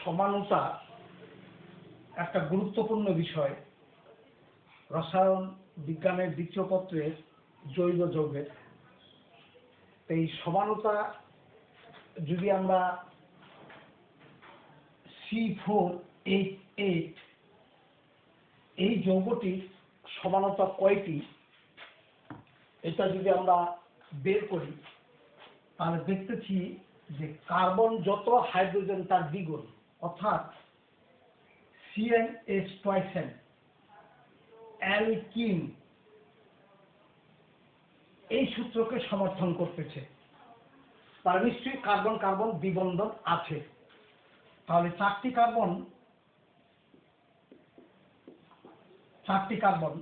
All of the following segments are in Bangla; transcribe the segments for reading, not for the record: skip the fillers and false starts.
সমানতা একটা গুরুত্বপূর্ণ বিষয় রসায়ন বিজ্ঞানের দ্বিতীয় পত্রের জৈব যৌগের। এই সমানতা যদি আমরা C4H8 এই যৌগটির সমানতা কয়টি এটা যদি আমরা বের করি তাহলে দেখতেছি যে কার্বন যত হাইড্রোজেন তার দ্বিগুণ, অর্থাৎ CnH2n অ্যালকিন এই সূত্রকে সমর্থন করতেছে। তার নিশ্চয়ই কার্বন কার্বন দ্বিবন্ধন আছে। তাহলে চারটি কার্বন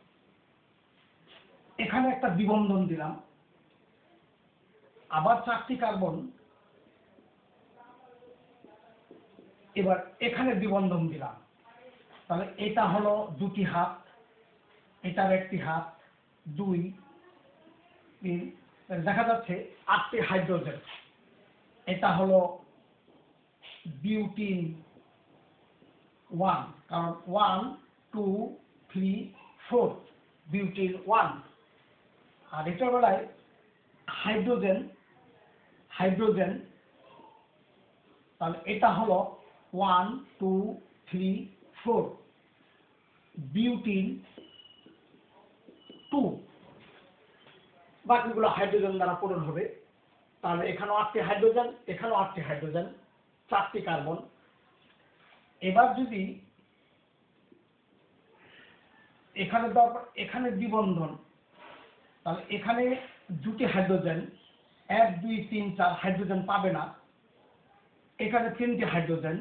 এখানে একটা দ্বিবন্ধন দিলাম, আবার চারটি কার্বন এবার এখানে দ্বিবন্ধন দিলাম। তাহলে এটা হলো দুটি হাত, এটার একটি হাত, 2 3 দেখা যাচ্ছে 8টি হাইড্রোজেন। এটা হলো বিউটিন 1, কারণ 1 2 3 4 বিউটিন 1। আর এটার বেলায় হাইড্রোজেন তাহলে এটা হলো 1 2 3 4 বিউটিন 2। বাকিগুলো হাইড্রোজেন দ্বারা পূরণ হবে। তাহলে এখানেও 8টি হাইড্রোজেন, এখানেও 8টি হাইড্রোজেন, 4টি কার্বন। এবার যদি এখানে দ্বিবন্ধন, তাহলে এখানে দুটি হাইড্রোজেন, 1 2 3 4 হাইড্রোজেন পাবে না। এখানে 3টি হাইড্রোজেন,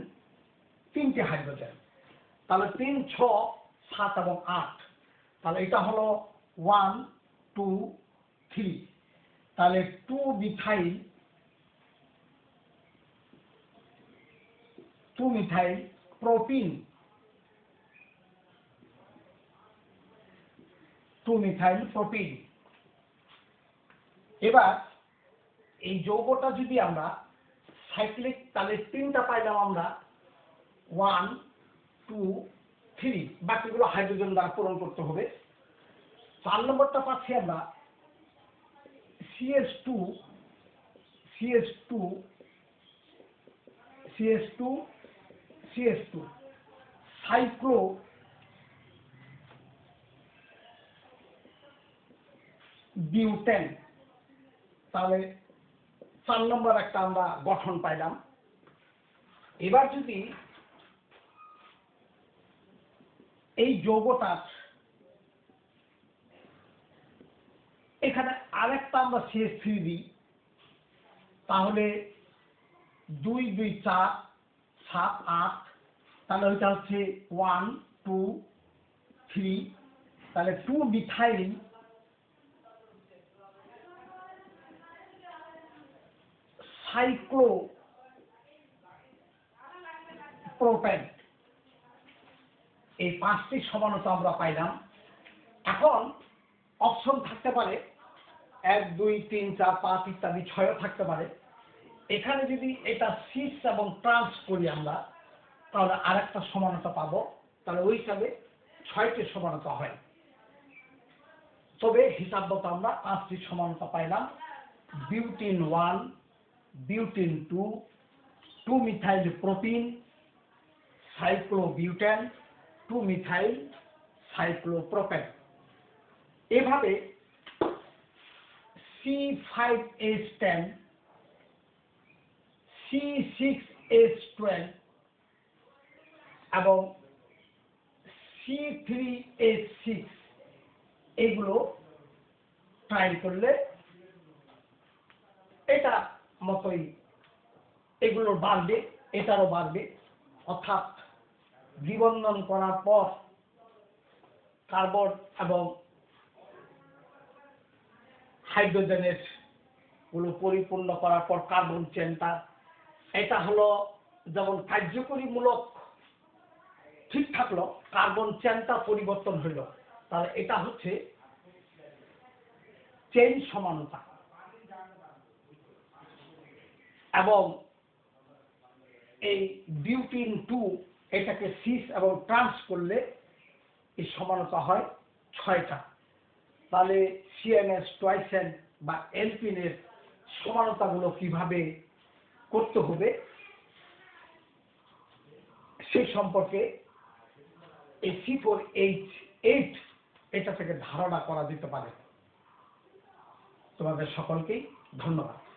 তাহলে 3 6 7 এবং 8। তাহলে এটা হলো 1 2 3। তাহলে 2 মিথাইল প্রোপিন, 2 মিথাইল প্রোপিন। এবার এই যৌগটা যদি আমরা সাইক্লিক, তাহলে 3টা পাইলাম আমরা 1 2 3, বাকিগুলো হাইড্রোজেন দ্বারা পূরণ করতে হবে। 4 নম্বরটা পাচ্ছি আমরা CH2 সাইক্লো বিউটেন। তাহলে 4 নম্বর একটা আমরা গঠন পাইলাম। এবার যদি এই যৌগটার এখানে আরেকটা আমরা CH3 দিই, তাহলে 2 2 4 7 8, তাহলে ওইটা হচ্ছে 1 2 3। তাহলে 2 মিথাইল সাইক্লোপ্রোপেন। এই 5টি সমানতা আমরা পাইলাম। এখন অপশন থাকতে পারে 1 2 3 4 5 ইত্যাদি 6ও থাকতে পারে। এখানে যদি এটা 6 এবং ট্রান্স করি আমরা, তাহলে আরেকটা সমানতা পাবো। তাহলে ওই হিসাবে 6টি সমানতা হয়। তবে হিসাবমতো আমরা 5টি সমানতা পাইলাম। Butene 1, butene 2, 2 methyl propene, cyclobutane, 2 methyl cyclopropane. এভাবে C5H10, C6H12 এবং C3H6 এগুলো ট্রাই করলে এটা মতোই এগুলো বাড়বে, এটারও বাড়বে। অর্থাৎ দ্বিবন্ধন করার পর কার্বন এবং হাইড্রোজেনের গুলো পরিপূর্ণ করার পর কার্বন চেনটা, এটা হলো যেমন কার্যকরীমূলক ঠিক থাকলো, কার্বন চেনটা পরিবর্তন হইল। তাহলে এটা হচ্ছে চেইন সমানতা। এবং এই বিউটিন 2 এটাকে সিস এবং ট্রান্স করলে এই সমানতা হয় 6টা। তাহলে সিএনএস টয়েসেন বা এলপিনের সমানতাগুলো কিভাবে করতে হবে সেই সম্পর্কে এই C4H8 এটা থেকে ধারণা করা যেতে পারে। তোমাদের সকলকেই ধন্যবাদ।